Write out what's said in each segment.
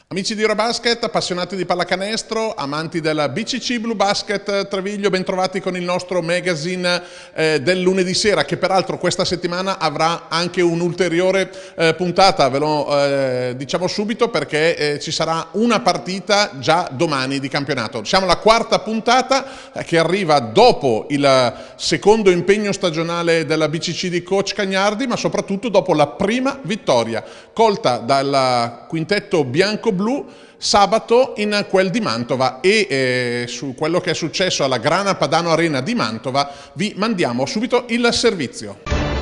Amici di Eurobasket, appassionati di pallacanestro, amanti della BCC Blue Basket Treviglio, bentrovati con il nostro magazine del lunedì sera, che peraltro questa settimana avrà anche un'ulteriore puntata, ve lo diciamo subito perché ci sarà una partita già domani di campionato. Siamo alla quarta puntata che arriva dopo il secondo impegno stagionale della BCC di coach Cagnardi, ma soprattutto dopo la prima vittoria colta dal quintetto bianco-blu sabato in quel di Mantova e su quello che è successo alla Grana Padano Arena di Mantova vi mandiamo subito il servizio.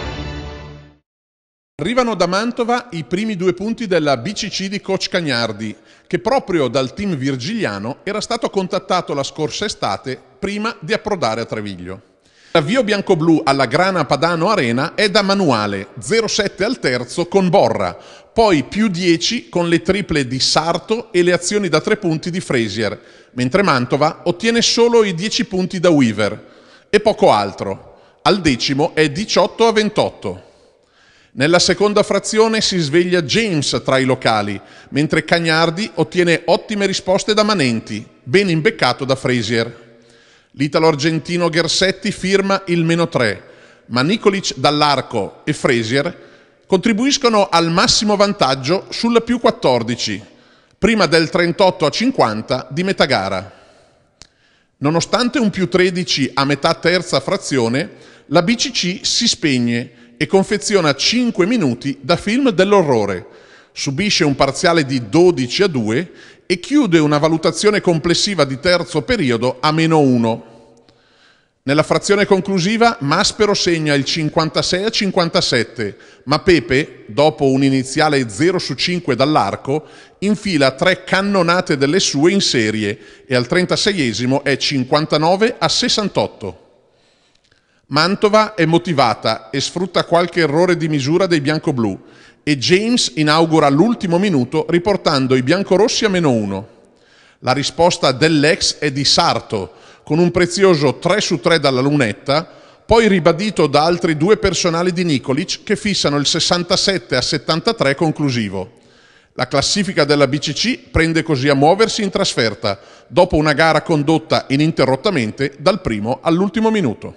Arrivano da Mantova i primi due punti della BCC di coach Cagnardi, che proprio dal team virgiliano era stato contattato la scorsa estate prima di approdare a Treviglio. L'avvio bianco-blu alla Grana Padano Arena è da manuale, 0-7 al terzo con Borra, poi più 10 con le triple di Sarto e le azioni da 3 punti di Frazier, mentre Mantova ottiene solo i 10 punti da Weaver e poco altro. Al decimo è 18-28. Nella seconda frazione si sveglia James tra i locali, mentre Cagnardi ottiene ottime risposte da Manenti, ben imbeccato da Frazier. L'italo-argentino Ghersetti firma il -3, ma Nikolic dall'arco e Frazier contribuiscono al massimo vantaggio sul più 14, prima del 38-50 di metà gara. Nonostante un più 13 a metà terza frazione, la BCC si spegne e confeziona 5 minuti da film dell'orrore, subisce un parziale di 12-2 e chiude una valutazione complessiva di terzo periodo a -1. Nella frazione conclusiva Maspero segna il 56-57, ma Pepe, dopo un iniziale 0-5 dall'arco, infila 3 cannonate delle sue in serie e al 36esimo è 59-68. Mantova è motivata e sfrutta qualche errore di misura dei bianco-blu e James inaugura l'ultimo minuto riportando i biancorossi a -1. La risposta dell'ex è di Sarto, con un prezioso 3-3 dalla lunetta, poi ribadito da altri 2 personali di Nikolic che fissano il 67-73 conclusivo. La classifica della BCC prende così a muoversi in trasferta, dopo una gara condotta ininterrottamente dal primo all'ultimo minuto.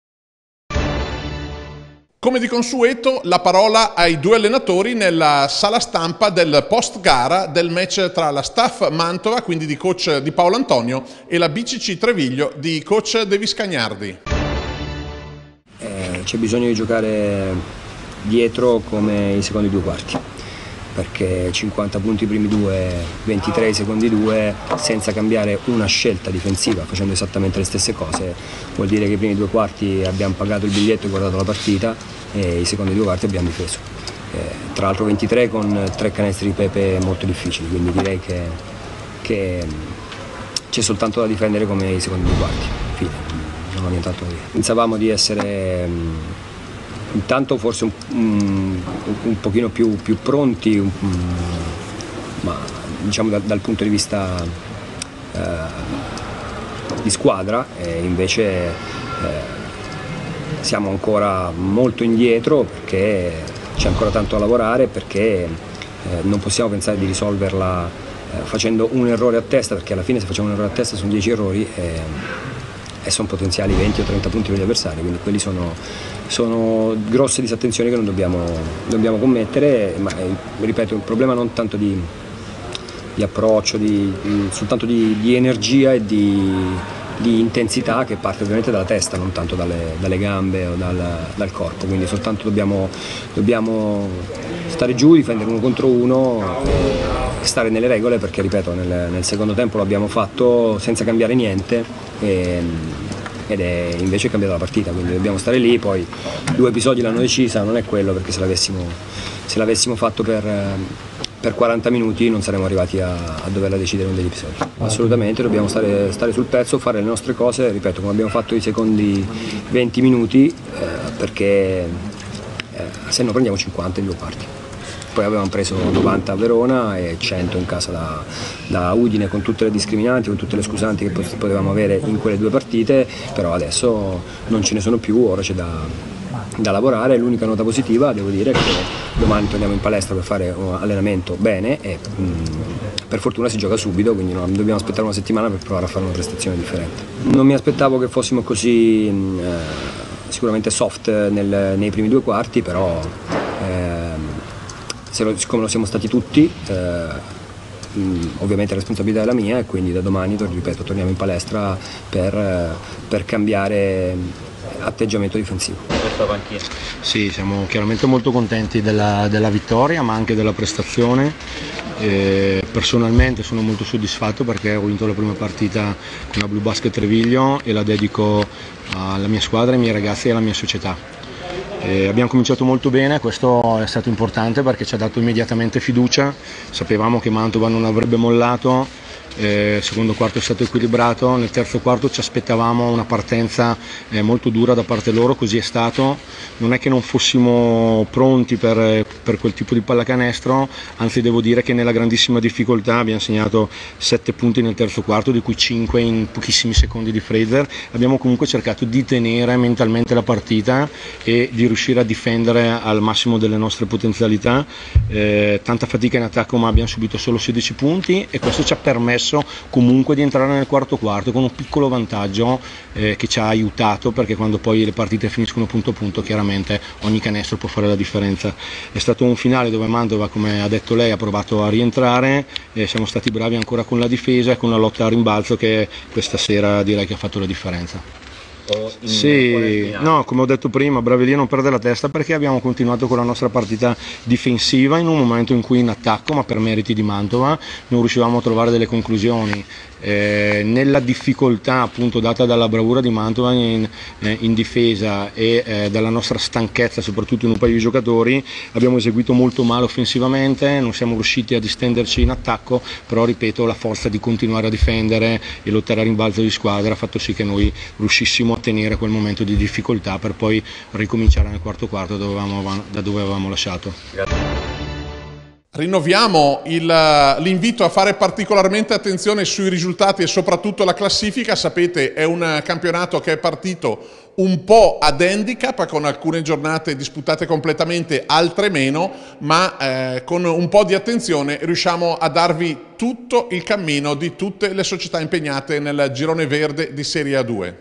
Come di consueto, la parola ai 2 allenatori nella sala stampa del post-gara del match tra la staff Mantova, quindi di coach Di Paolo Antonio, e la BCC Treviglio di coach Davis Cagnardi. C'è bisogno di giocare dietro come i secondi 2 quarti, perché 50 punti i primi 2, 23 i secondi 2, senza cambiare una scelta difensiva, facendo esattamente le stesse cose, vuol dire che i primi 2 quarti abbiamo pagato il biglietto e guardato la partita e i secondi 2 quarti abbiamo difeso. Tra l'altro 23 con 3 canestri di Pepe molto difficili, quindi direi che c'è soltanto da difendere come i secondi 2 quarti. Fine, non ho nient'altro da dire. Pensavamo di essere intanto forse un pochino più pronti, ma diciamo dal punto di vista di squadra, e invece siamo ancora molto indietro perché c'è ancora tanto da lavorare, perché non possiamo pensare di risolverla facendo un errore a testa, perché alla fine se facciamo un errore a testa sono 10 errori e sono potenziali 20 o 30 punti per gli avversari, quindi quelli sono grosse disattenzioni che non dobbiamo commettere, ma ripeto, il problema non tanto di approccio, soltanto di energia e di intensità, che parte ovviamente dalla testa, non tanto dalle gambe o dal corpo, quindi soltanto dobbiamo stare giù, difendere 1 contro 1 e stare nelle regole, perché ripeto, nel secondo tempo l'abbiamo fatto senza cambiare niente ed è invece cambiata la partita, quindi dobbiamo stare lì. Poi 2 episodi l'hanno decisa, non è quello, perché se l'avessimo fatto per 40 minuti non saremmo arrivati a doverla decidere in degli episodi. Assolutamente dobbiamo stare sul pezzo, fare le nostre cose, ripeto, come abbiamo fatto i secondi 20 minuti, perché se no prendiamo 50 in 2 quarti. Poi avevamo preso 90 a Verona e 100 in casa da Udine, con tutte le discriminanti, con tutte le scusanti che potevamo avere in quelle 2 partite, però adesso non ce ne sono più, ora c'è da lavorare. L'unica nota positiva, devo dire, è che domani torniamo in palestra per fare un allenamento bene e per fortuna si gioca subito, quindi non dobbiamo aspettare una settimana per provare a fare una prestazione differente. Non mi aspettavo che fossimo così sicuramente soft nei primi 2 quarti, però siccome lo siamo stati tutti, ovviamente la responsabilità è la mia, e quindi da domani, ripeto, torniamo in palestra per cambiare atteggiamento difensivo. Sì, siamo chiaramente molto contenti della vittoria, ma anche della prestazione. Personalmente sono molto soddisfatto perché ho vinto la prima partita con la Blue Basket Treviglio e la dedico alla mia squadra, ai miei ragazzi e alla mia società. Abbiamo cominciato molto bene, questo è stato importante perché ci ha dato immediatamente fiducia, sapevamo che Mantova non avrebbe mollato. Il secondo quarto è stato equilibrato, nel terzo quarto ci aspettavamo una partenza molto dura da parte loro, così è stato. Non è che non fossimo pronti per quel tipo di pallacanestro, anzi devo dire che nella grandissima difficoltà abbiamo segnato 7 punti nel terzo quarto, di cui 5 in pochissimi secondi di Fraser. Abbiamo comunque cercato di tenere mentalmente la partita e di riuscire a difendere al massimo delle nostre potenzialità. Tanta fatica in attacco, ma abbiamo subito solo 16 punti e questo ci ha permesso comunque di entrare nel quarto quarto con un piccolo vantaggio che ci ha aiutato, perché quando poi le partite finiscono punto a punto chiaramente ogni canestro può fare la differenza. È stato un finale dove Mantova, come ha detto lei, ha provato a rientrare, siamo stati bravi ancora con la difesa e con la lotta a rimbalzo che questa sera direi che ha fatto la differenza. Sì, no, come ho detto prima, bravi lì a non perdere la testa, perché abbiamo continuato con la nostra partita difensiva in un momento in cui in attacco, ma per meriti di Mantova, non riuscivamo a trovare delle conclusioni. Nella difficoltà appunto data dalla bravura di Mantova in difesa e dalla nostra stanchezza soprattutto in un paio di giocatori, abbiamo eseguito molto male offensivamente, non siamo riusciti a distenderci in attacco, però ripeto, la forza di continuare a difendere e lottare a rimbalzo di squadra ha fatto sì che noi riuscissimo a tenere quel momento di difficoltà per poi ricominciare nel quarto quarto da dove avevamo lasciato. Grazie. Rinnoviamo l'invito a fare particolarmente attenzione sui risultati e soprattutto la classifica. Sapete, è un campionato che è partito un po' ad handicap, con alcune giornate disputate completamente, altre meno, ma con un po' di attenzione riusciamo a darvi tutto il cammino di tutte le società impegnate nel girone verde di Serie A2.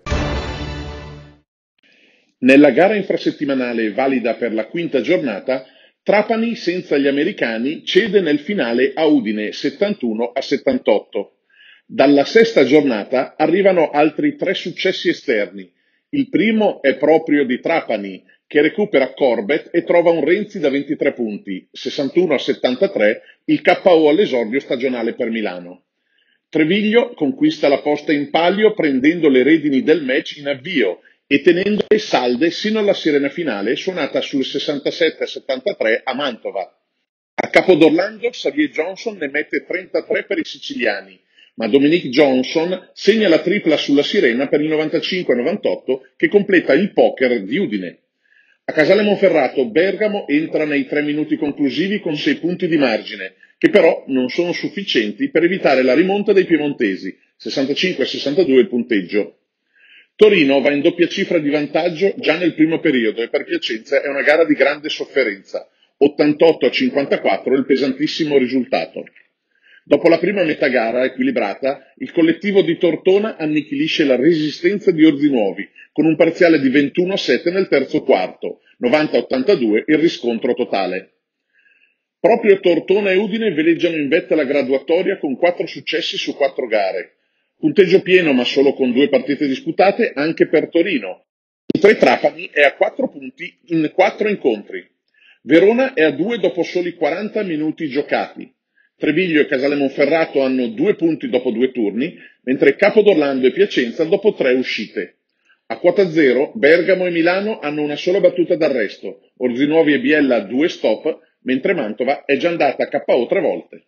Nella gara infrasettimanale valida per la quinta giornata, Trapani, senza gli americani, cede nel finale a Udine 71-78. Dalla sesta giornata arrivano altri 3 successi esterni. Il primo è proprio di Trapani, che recupera Corbett e trova un Renzi da 23 punti, 61-73, il KO all'esordio stagionale per Milano. Treviglio conquista la posta in palio prendendo le redini del match in avvio e tenendole salde sino alla sirena finale suonata sul 67-73 a Mantova. A Capodorlando Xavier Johnson ne mette 33 per i siciliani, ma Dominique Johnson segna la tripla sulla sirena per il 95-98 che completa il poker di Udine. A Casale Monferrato Bergamo entra nei 3 minuti conclusivi con 6 punti di margine, che però non sono sufficienti per evitare la rimonta dei piemontesi, 65-62 il punteggio. Torino va in doppia cifra di vantaggio già nel primo periodo e per Piacenza è una gara di grande sofferenza, 88-54 il pesantissimo risultato. Dopo la prima metà gara equilibrata, il collettivo di Tortona annichilisce la resistenza di Orzinuovi con un parziale di 21-7 nel terzo quarto, 90-82 il riscontro totale. Proprio Tortona e Udine veleggiano in vetta la graduatoria con 4 successi su 4 gare. Punteggio pieno ma solo con 2 partite disputate anche per Torino. Mentre Trapani è a 4 punti in 4 incontri. Verona è a 2 dopo soli 40 minuti giocati. Treviglio e Casale Monferrato hanno 2 punti dopo 2 turni, mentre Capodorlando e Piacenza dopo 3 uscite. A quota 0 Bergamo e Milano hanno una sola battuta d'arresto, Orzinuovi e Biella 2 stop, mentre Mantova è già andata a KO 3 volte.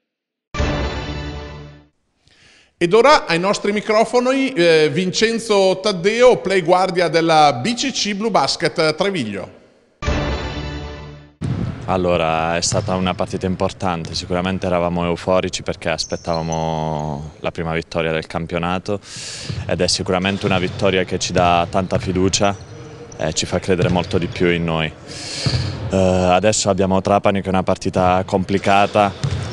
Ed ora ai nostri microfoni Vincenzo Taddeo, play guardia della BCC Blue Basket Treviglio. Allora, è stata una partita importante, sicuramente eravamo euforici perché aspettavamo la prima vittoria del campionato ed è sicuramente una vittoria che ci dà tanta fiducia e ci fa credere molto di più in noi. Adesso abbiamo Trapani che è una partita complicata,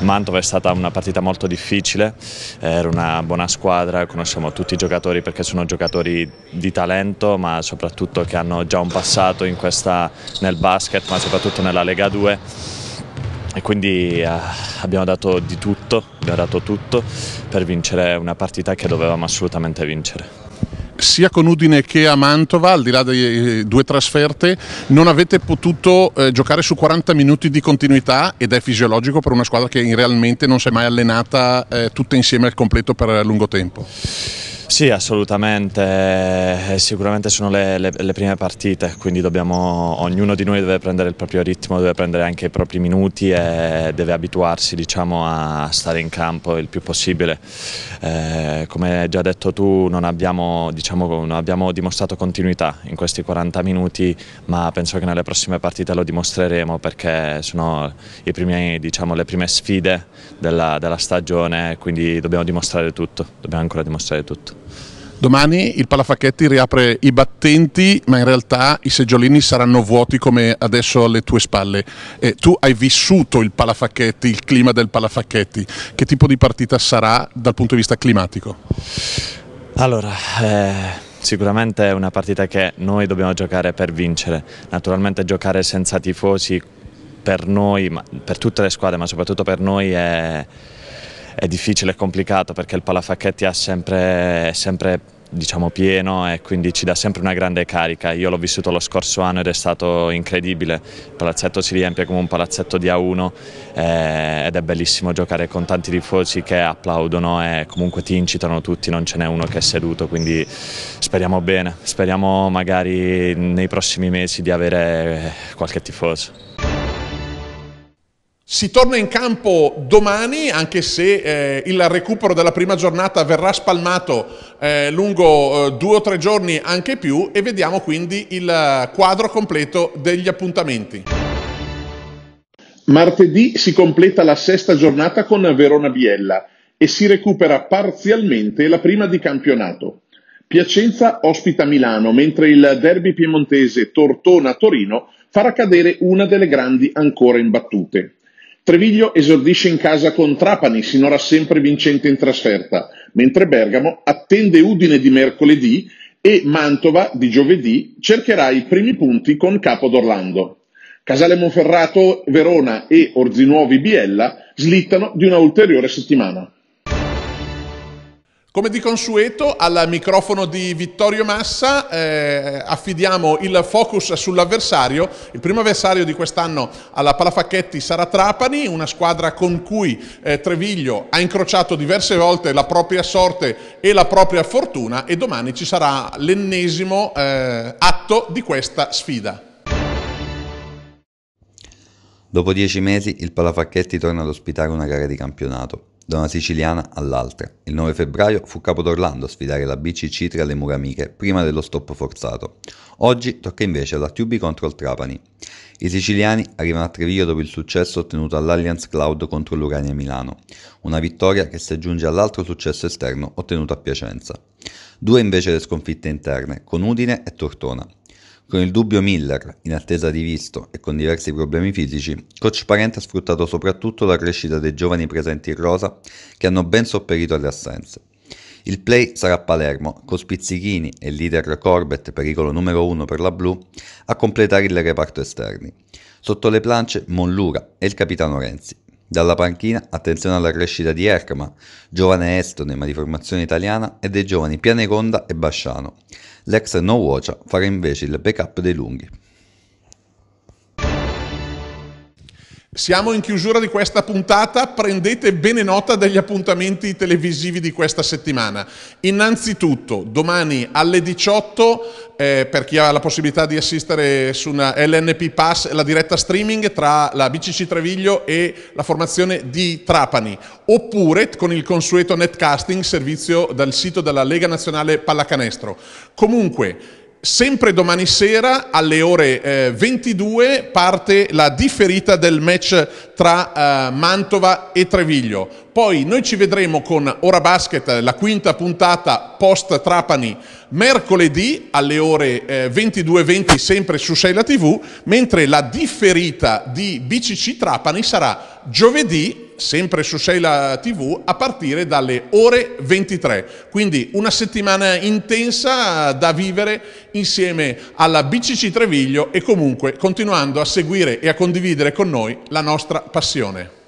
Mantova è stata una partita molto difficile, era una buona squadra, conosciamo tutti i giocatori perché sono giocatori di talento, ma soprattutto che hanno già un passato nel basket, ma soprattutto nella Lega 2. E quindi abbiamo dato di tutto, abbiamo dato tutto per vincere una partita che dovevamo assolutamente vincere. Sia con Udine che a Mantova, al di là delle 2 trasferte, non avete potuto giocare su 40 minuti di continuità, ed è fisiologico per una squadra che realmente non si è mai allenata tutta insieme al completo per lungo tempo. Sì, assolutamente, sicuramente sono le prime partite, quindi ognuno di noi deve prendere il proprio ritmo, deve prendere anche i propri minuti e deve abituarsi, diciamo, a stare in campo il più possibile. Come hai già detto tu, non abbiamo dimostrato continuità in questi 40 minuti, ma penso che nelle prossime partite lo dimostreremo, perché sono le prime sfide della stagione, quindi dobbiamo dimostrare tutto, dobbiamo ancora dimostrare tutto. Domani il Palafacchetti riapre i battenti, ma in realtà i seggiolini saranno vuoti come adesso alle tue spalle. Tu hai vissuto il Palafacchetti, il clima del Palafacchetti. Che tipo di partita sarà dal punto di vista climatico? Allora, sicuramente è una partita che noi dobbiamo giocare per vincere. Naturalmente giocare senza tifosi per noi, per tutte le squadre, ma soprattutto per noi è difficile e complicato, perché il Palafacchetti è sempre diciamo pieno e quindi ci dà sempre una grande carica. Io l'ho vissuto lo scorso anno ed è stato incredibile. Il palazzetto si riempie come un palazzetto di A1 ed è bellissimo giocare con tanti tifosi che applaudono e comunque ti incitano tutti, non ce n'è uno che è seduto, quindi speriamo bene, speriamo magari nei prossimi mesi di avere qualche tifoso. Si torna in campo domani, anche se il recupero della prima giornata verrà spalmato lungo 2 o 3 giorni, anche più, e vediamo quindi il quadro completo degli appuntamenti. Martedì si completa la 6ª giornata con Verona-Biella e si recupera parzialmente la prima di campionato. Piacenza ospita Milano, mentre il derby piemontese Tortona-Torino farà cadere una delle grandi ancora imbattute. Treviglio esordisce in casa con Trapani, sinora sempre vincente in trasferta, mentre Bergamo attende Udine di mercoledì e Mantova di giovedì cercherà i primi punti con Capodorlando. Casale Monferrato, Verona e Orzinuovi Biella slittano di una ulteriore settimana. Come di consueto, al microfono di Vittorio Massa affidiamo il focus sull'avversario. Il primo avversario di quest'anno alla Palafacchetti sarà Trapani, una squadra con cui Treviglio ha incrociato diverse volte la propria sorte e la propria fortuna, e domani ci sarà l'ennesimo atto di questa sfida. Dopo 10 mesi il Palafacchetti torna ad ospitare una gara di campionato. Da una siciliana all'altra. Il 9 febbraio fu Capodorlando a sfidare la BCC tra le mura amiche prima dello stop forzato. Oggi tocca invece alla TUB contro il Trapani. I siciliani arrivano a Treviglio dopo il successo ottenuto all'Allianz Cloud contro l'Urania Milano, una vittoria che si aggiunge all'altro successo esterno ottenuto a Piacenza. 2 invece le sconfitte interne, con Udine e Tortona. Con il dubbio Miller, in attesa di visto e con diversi problemi fisici, coach Parente ha sfruttato soprattutto la crescita dei giovani presenti in rosa che hanno ben sopperito alle assenze. Il play sarà a Palermo, con Spizzichini e il leader Corbett, pericolo numero 1 per la blu, a completare il reparto esterni. Sotto le planche Monlura e il capitano Renzi. Dalla panchina attenzione alla crescita di Erkma, giovane estone ma di formazione italiana, e dei giovani Pianeconda e Basciano. L'ex Nowocha farà invece il backup dei lunghi. Siamo in chiusura di questa puntata, prendete bene nota degli appuntamenti televisivi di questa settimana. Innanzitutto, domani alle 18, per chi ha la possibilità di assistere su una LNP Pass, la diretta streaming tra la BCC Treviglio e la formazione di Trapani, oppure con il consueto netcasting, servizio dal sito della Lega Nazionale Pallacanestro. Comunque, sempre domani sera alle ore 22 parte la differita del match tra Mantova e Treviglio. Poi noi ci vedremo con Ora Basket, la quinta puntata post Trapani, mercoledì alle ore 22:20 sempre su Sheila TV, mentre la differita di BCC Trapani sarà giovedì sempre su Sheila TV a partire dalle ore 23. Quindi una settimana intensa da vivere insieme alla BCC Treviglio e comunque continuando a seguire e a condividere con noi la nostra passione.